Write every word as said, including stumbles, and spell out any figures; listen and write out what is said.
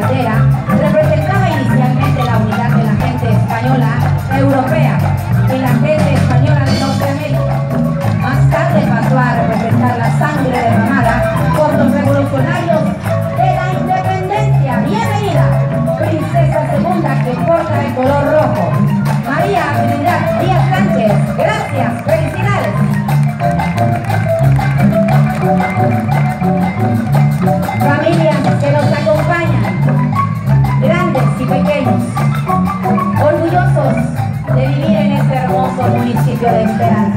bandera representaba inicialmente la unidad de la gente española europea y la gente española de Norteamérica. Más tarde pasó a representar la sangre derramada por los revolucionarios de la independencia. Bienvenida, princesa segunda que porta el color rojo, María Trinidad Díaz Sánchez. Gracias, felicidades. Familias que nos acompañan, grandes y pequeños, orgullosos de vivir en este hermoso municipio de Esperanza.